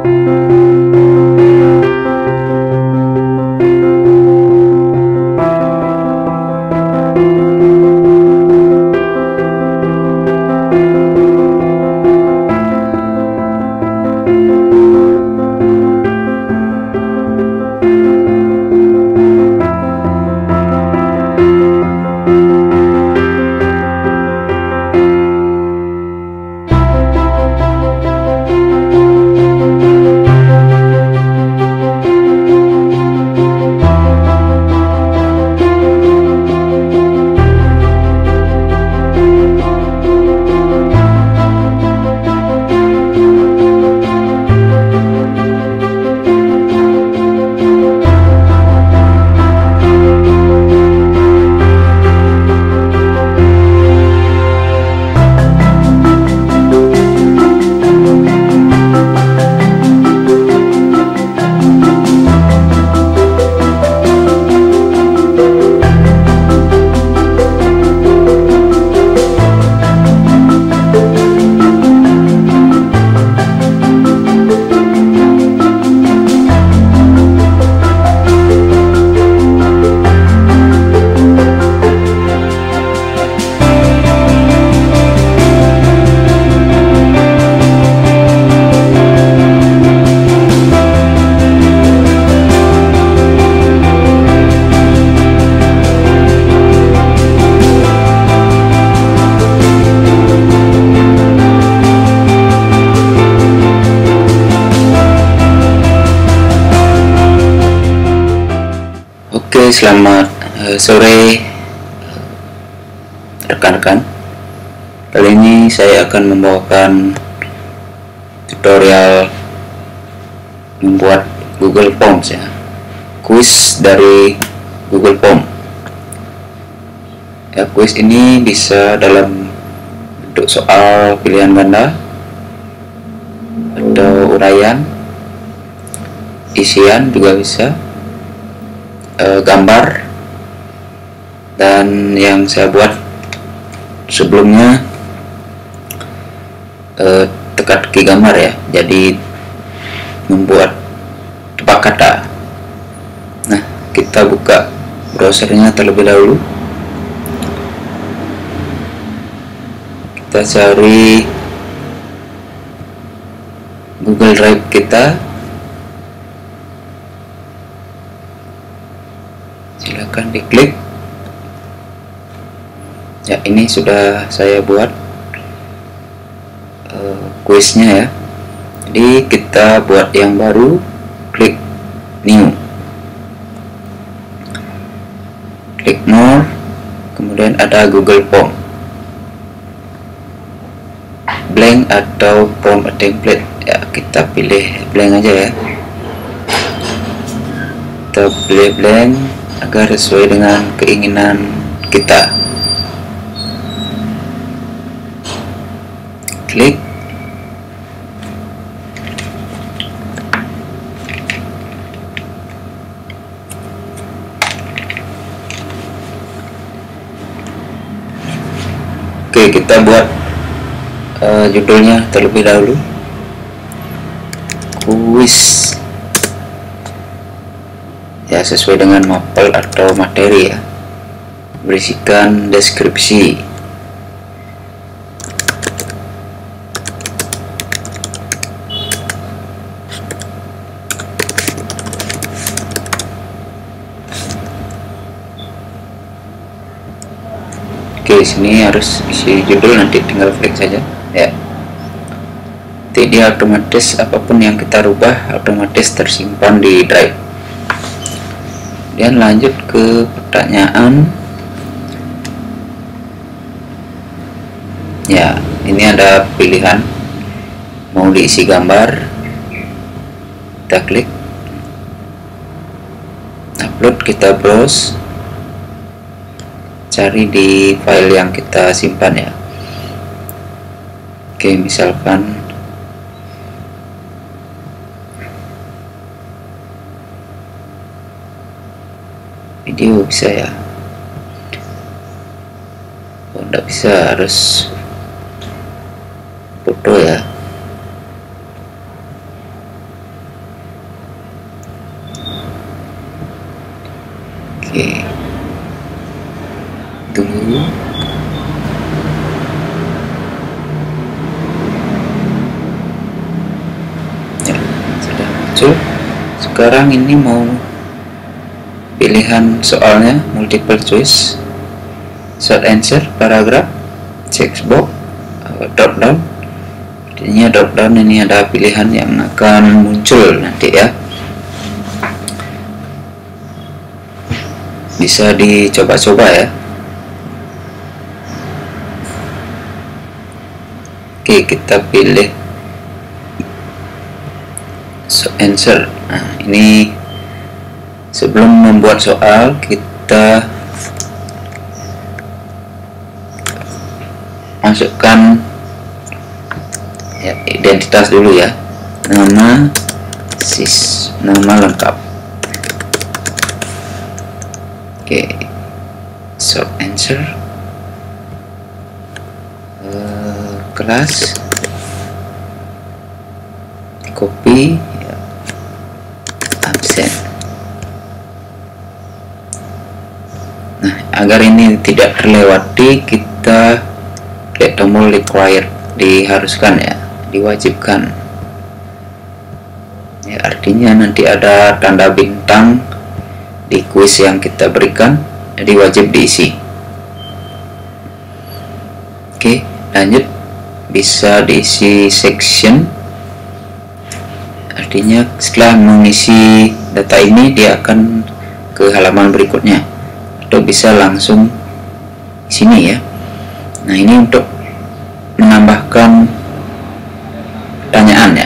Selamat sore rekan-rekan. Kali ini saya akan membawakan tutorial membuat Google Forms ya, kuis dari Google Form. Ya, kuis ini bisa dalam bentuk soal pilihan ganda atau uraian, isian juga bisa, gambar, dan yang saya buat sebelumnya teka-teki gambar ya, jadi membuat tebak kata. Nah, kita buka browsernya terlebih dahulu. Kita cari Google Drive kita, silakan diklik. Ya, ini sudah saya buat kuisnya ya. Jadi kita buat yang baru, klik new, klik more, kemudian ada Google Form, blank atau form a template ya, kita pilih blank aja ya. Kita pilih blank agar sesuai dengan keinginan kita. Klik. Oke, kita buat judulnya terlebih dahulu, kuis ya, sesuai dengan mapel atau materi ya, berisikan deskripsi. Oke, di sini harus isi judul, nanti tinggal klik saja ya. Nanti dia otomatis, apapun yang kita rubah otomatis tersimpan di drive. Kemudian lanjut ke pertanyaan ya. Ini ada pilihan mau diisi gambar, kita klik upload, kita browse, cari di file yang kita simpan ya. Oke, misalkan video bisa ya. Oh, enggak bisa, harus foto ya. muncul. Sekarang ini mau pilihan soalnya multiple choice, short answer, paragraph, checkbox, drop down. Artinya drop down ini ada pilihan yang akan muncul nanti ya. Bisa dicoba-coba ya. Oke, kita pilih short answer. Nah, ini sebelum membuat soal kita masukkan ya, identitas dulu ya, nama lengkap. Oke, short answer, kelas, copy ya, absen. Nah, agar ini tidak terlewati, kita klik tombol required, diharuskan ya, diwajibkan ya, artinya nanti ada tanda bintang di kuis yang kita berikan, jadi wajib diisi. Oke, lanjut. Bisa diisi section, artinya setelah mengisi data ini dia akan ke halaman berikutnya, atau bisa langsung sini ya. Nah, ini untuk menambahkan pertanyaan ya.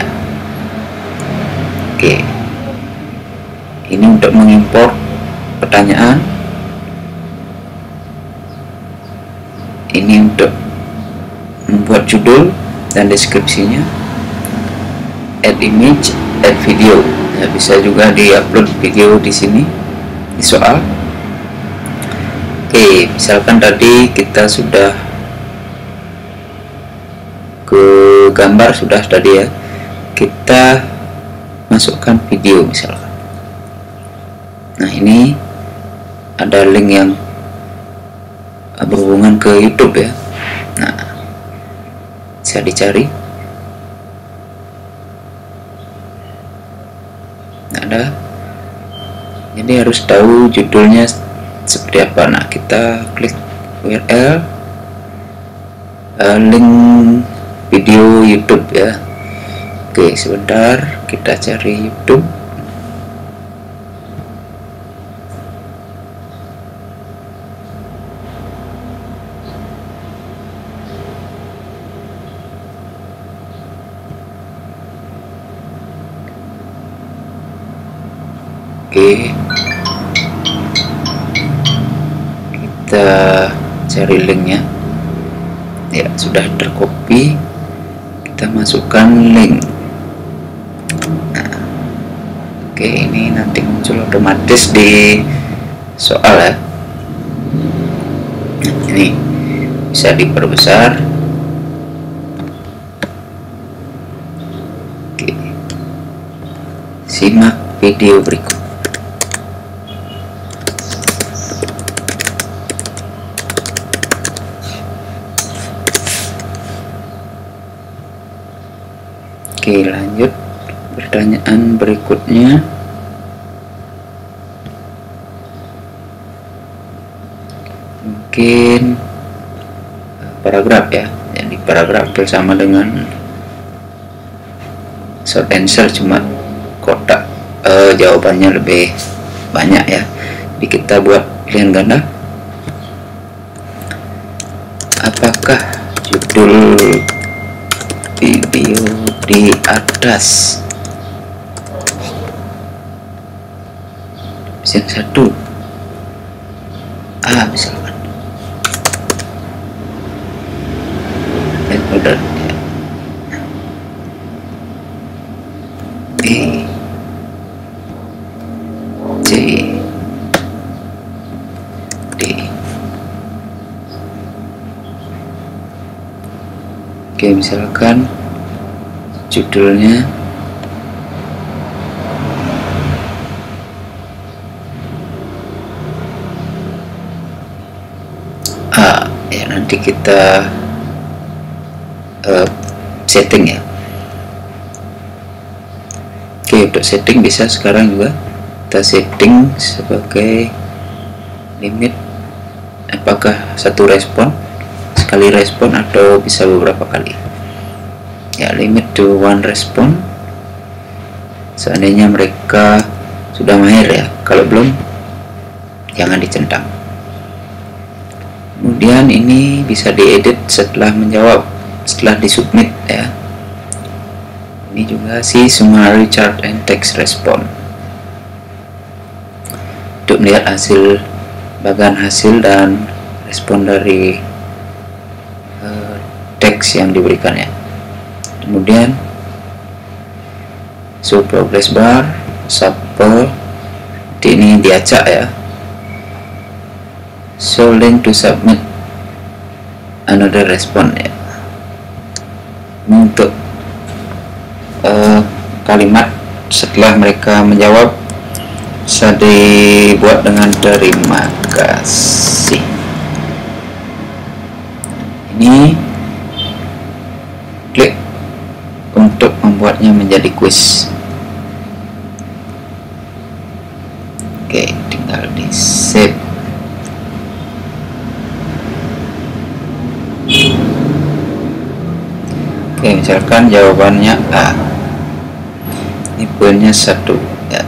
Oke, ini untuk mengimport pertanyaan, ini untuk membuat judul dan deskripsinya, add image, add video ya, bisa juga diupload video di sini di soal. Oke, misalkan tadi kita sudah ke gambar sudah tadi ya, kita masukkan video misalkan. Nah, ini ada link yang berhubungan ke YouTube ya. Nah, bisa dicari. Nah, ada. Jadi harus tahu judulnya seperti apa. Nah, kita klik URL, link video YouTube ya. Oke, sebentar kita cari YouTube. Oke, kita cari linknya ya, sudah tercopy, kita masukkan link. Nah, oke, ini nanti muncul otomatis di soal ya. Nah, ini bisa diperbesar. Oke, simak video berikut. Oke, lanjut. Pertanyaan berikutnya, mungkin paragraf ya. Jadi paragraf bersama dengan short answer, cuma kotak jawabannya lebih banyak ya. Jadi kita buat pilihan ganda. Apakah judul video di atas opsi 1 A misalkan, order ya. B, C, D. Oke, misalkan judulnya A ya, nanti kita setting ya. Oke, Oke, untuk setting bisa sekarang juga kita setting sebagai limit apakah satu respon, sekali respon, atau bisa beberapa kali. Ya, limit to one respon seandainya mereka sudah mahir ya. Kalau belum, jangan dicentang. Kemudian ini bisa diedit setelah menjawab, setelah disubmit ya. Ini juga si summary chart and text response untuk melihat hasil, bagian hasil dan respon dari teks yang diberikannya. Kemudian show progress bar, sample, ini diacak ya. Show link to submit another response ya. Untuk kalimat setelah mereka menjawab bisa dibuat dengan terima kasih. Ini klik untuk membuatnya menjadi quiz. Oke, tinggal di save. Oke, misalkan jawabannya A, ini poinnya 1 ya.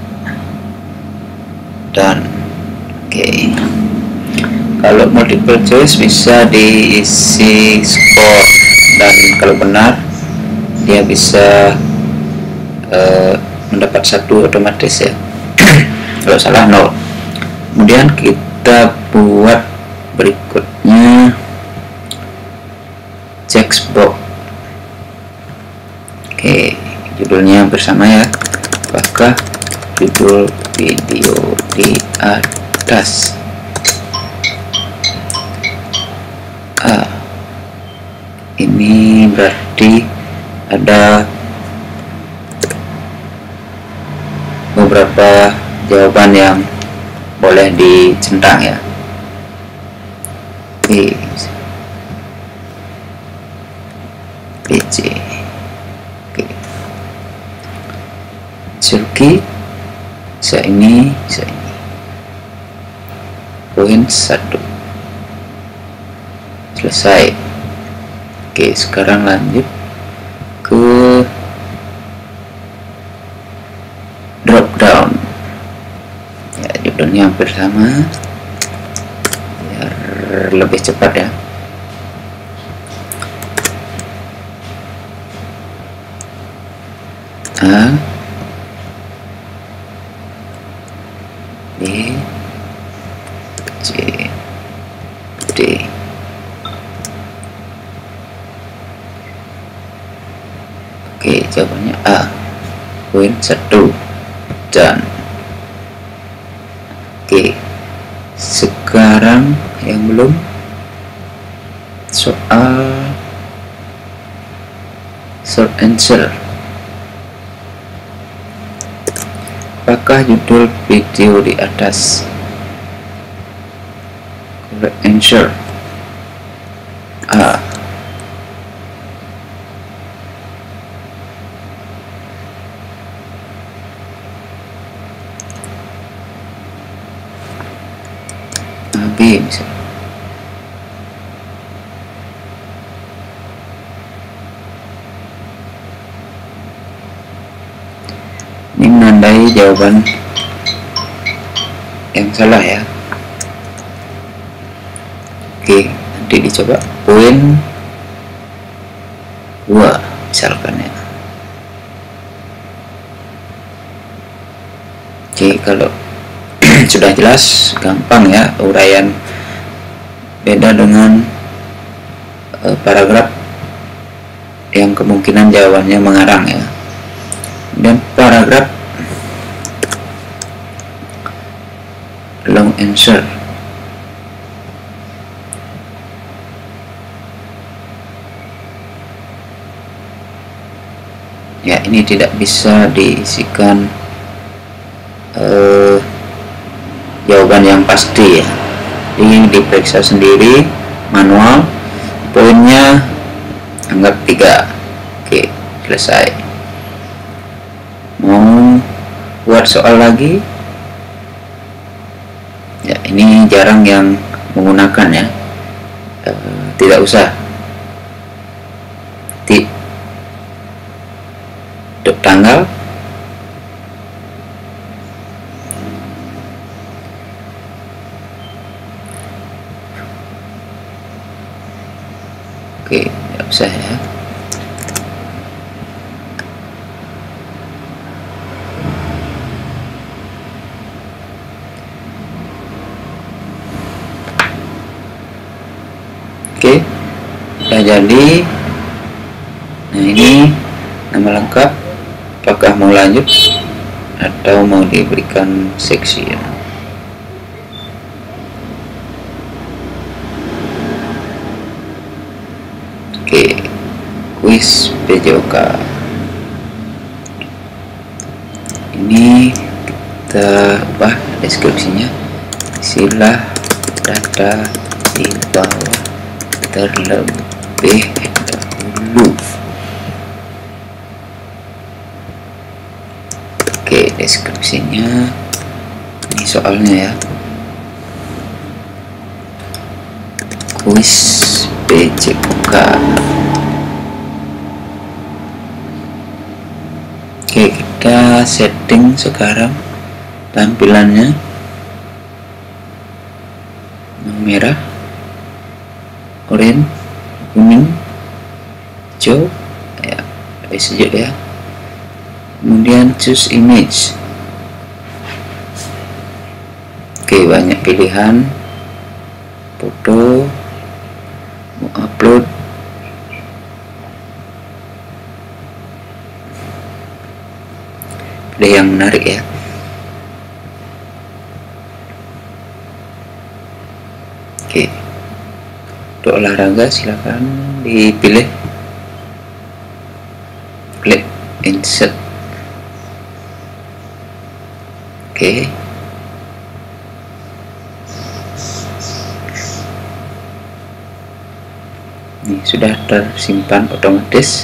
Dan oke, kalau multiple choice bisa diisi skor, dan kalau benar dia bisa mendapat 1 otomatis ya. Kalau salah 0. Kemudian kita buat berikutnya checkbox. Oke, judulnya bersama ya, apakah judul video di atas ini berarti ada beberapa jawaban yang boleh dicentang ya. PC. Oke. Circuit ini poin 1 selesai. Oke, sekarang lanjut ke drop down ya, judulnya hampir sama biar lebih cepat ya. A, B, C, D. Oke, jawabannya A, poin 1 dan oke. Sekarang yang belum, soal short answer. Apakah judul video di atas? Correct answer A. B misalnya. Ini menandai jawaban yang salah ya. Oke, nanti dicoba poin 2 misalkan ya. Oke, kalau sudah jelas, gampang ya uraian, beda dengan paragraf yang kemungkinan jawabannya mengarang ya. Dan paragraf long answer ya, ini tidak bisa diisikan jawaban yang pasti ya. Ini diperiksa sendiri manual, poinnya anggap 3. Oke, selesai. Mau buat soal lagi ya, ini jarang yang menggunakan ya, tidak usah tanggal, oke, tidak usah ya. Oke, udah jadi. Nah, ini nama lengkap. Apakah mau lanjut atau mau diberikan seksi ya? Oke, kuis PJOK. Ini kita ubah deskripsinya. Isilah data di bawah terlebih dahulu. Oke, deskripsinya ini soalnya ya, kuis PJOK. Oke, kita setting sekarang tampilannya merah, oranye, kuning, hijau ya, sejuk ya. Kemudian choose image. Oke, banyak pilihan foto, mau upload, pilih yang menarik ya. Oke, untuk olahraga silakan dipilih, klik insert. Oke, ini sudah tersimpan otomatis.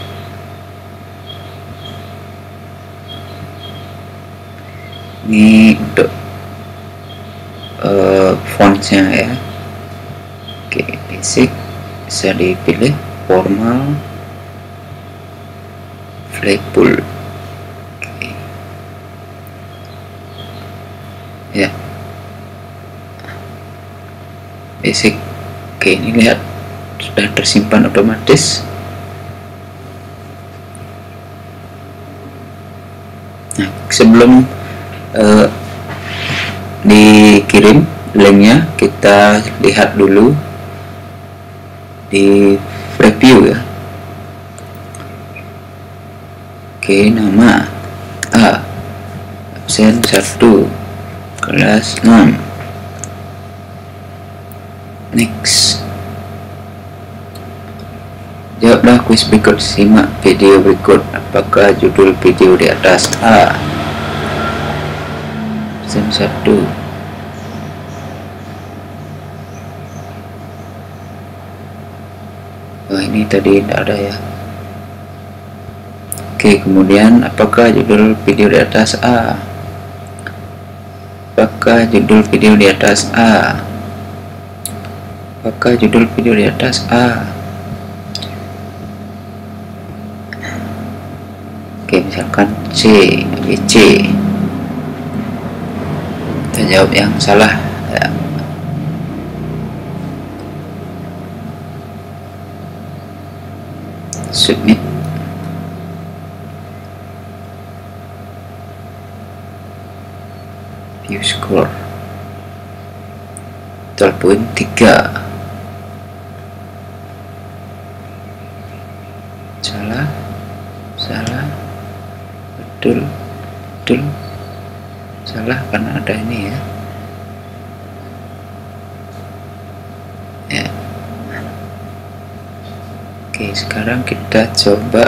Ini untuk fontnya ya. Oke, basic bisa dipilih, formal, flagpole. Ya, basic. Oke, ini lihat sudah tersimpan otomatis. Nah, sebelum dikirim linknya, kita lihat dulu di preview ya. Oke, nama A, absen 1, kelas 6. Next. Jawablah kuis berikut, simak video berikut. Apakah judul video di atas? A, absen 1. Oh, ini tadi tidak ada ya. Oke, kemudian apakah judul video di atas? A. Apakah judul video di atas? A. Apakah judul video di atas? A. Oke, misalkan C, ABC. Kita jawab yang salah ya. Submit. View score 12.3. Salah, betul, salah karena ada ini ya. Oke, sekarang kita coba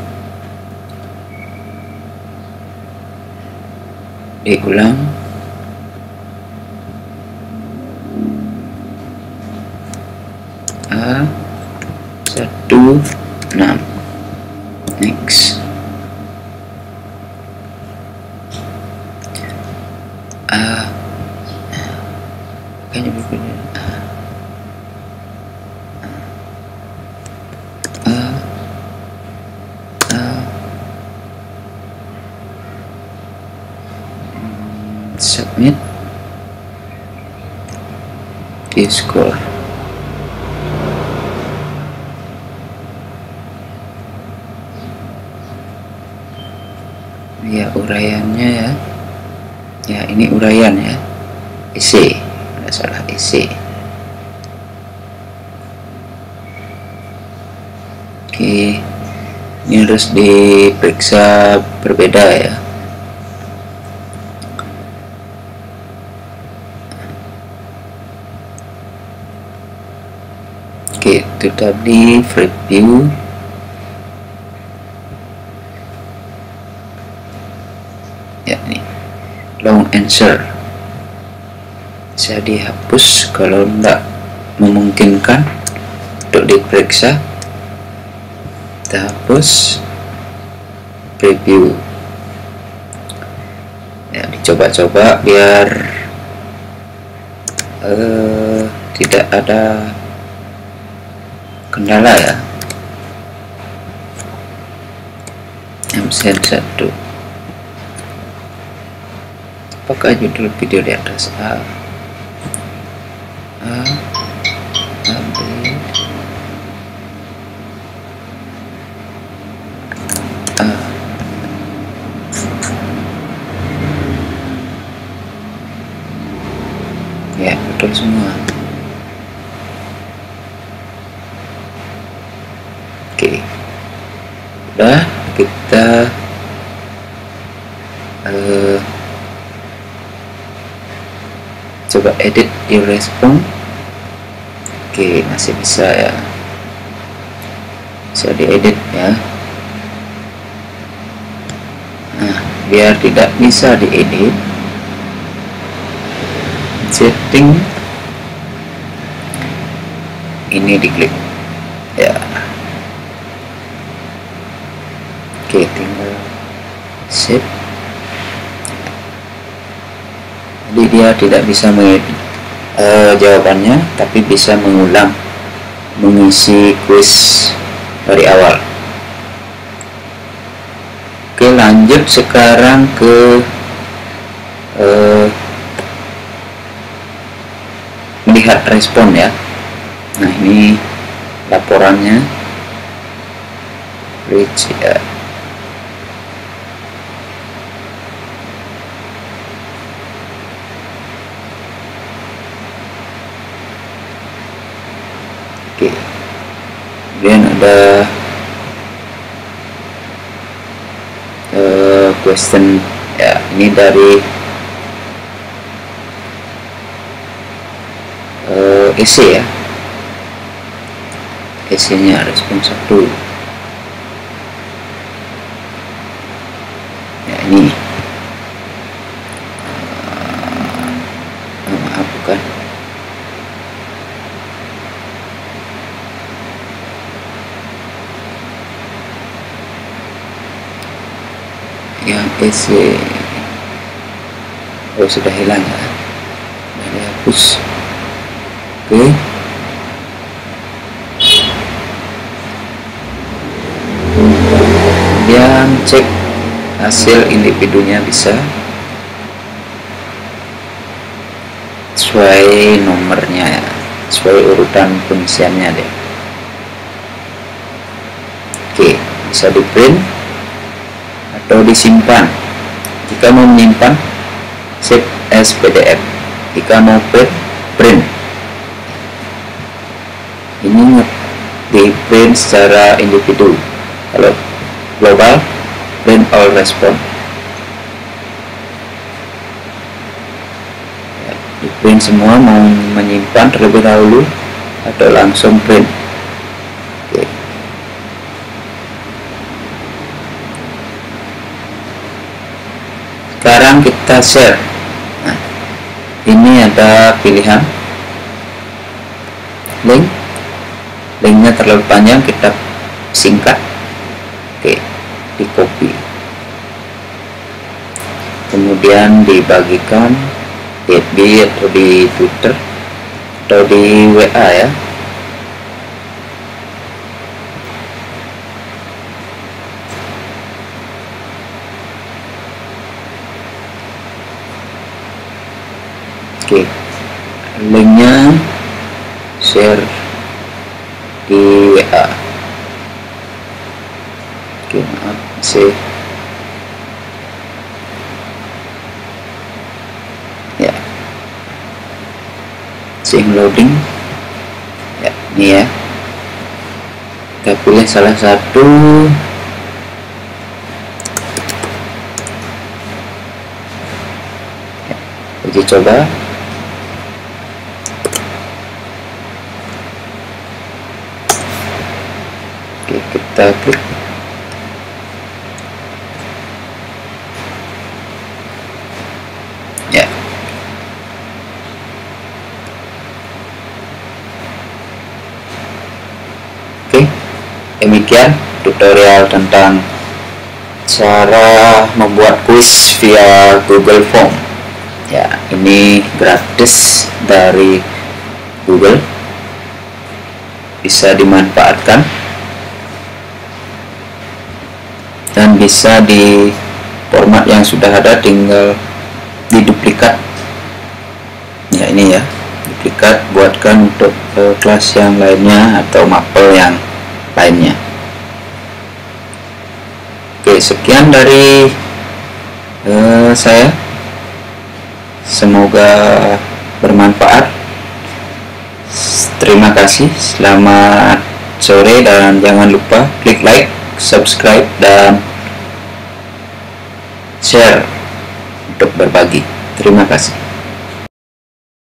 diulang. A 16. Next. submit, view score. Ya, uraiannya ya ini uraian ya, isi, nggak salah, isi. Oke, ini harus diperiksa berbeda ya. Oke, itu tadi preview. Ya, nih long answer bisa dihapus kalau tidak memungkinkan untuk diperiksa. Kita hapus, preview ya, dicoba-coba biar tidak ada kendala ya. MZ1, apakah judul video di atas A, B, A. Ya, betul semua. Oke, udah, kita coba edit your response. Oke, masih bisa ya, bisa diedit ya. Nah, biar tidak bisa diedit, setting ini diklik ya. Oke, tinggal save. Jadi dia tidak bisa mengedit jawabannya, tapi bisa mengulang, mengisi quiz dari awal. Oke, lanjut sekarang ke melihat respon ya. Nah, ini laporannya, reach ya. Oke, kemudian ada question ya, ini dari essay ya, essaynya respon 1 ya. Ini maaf, bukan, yang essay. Oh, sudah hilang ya, sudah dihapus. Oke, kemudian cek hasil individunya, bisa sesuai nomornya ya, sesuai urutan pengisiannya deh. Oke, bisa di print atau disimpan. Jika mau menyimpan, save as PDF. Jika mau print, ini di print secara individu. Kalau global, print all response ya, di print semua. Mau menyimpan terlebih dahulu atau langsung print. Oke. Sekarang kita share. Nah, ini ada pilihan linknya terlalu panjang, kita singkat. Oke, di copy, kemudian dibagikan di FB atau di Twitter atau di WA ya. Oke, linknya share di WA. Oke, maaf masih ya, loading ya. Ini ya, kita pilih salah satu. Ya, uji coba. Oke, kita klik. Ya, oke, demikian tutorial tentang cara membuat kuis via Google Form. Ya, ini gratis dari Google, bisa dimanfaatkan dan bisa di format yang sudah ada, tinggal diduplikat. Ya, ini ya, duplikat, buatkan untuk kelas yang lainnya atau mapel yang lainnya. Oke, sekian dari saya, semoga bermanfaat. Terima kasih, selamat sore, dan jangan lupa klik like, subscribe, dan share untuk berbagi. Terima kasih.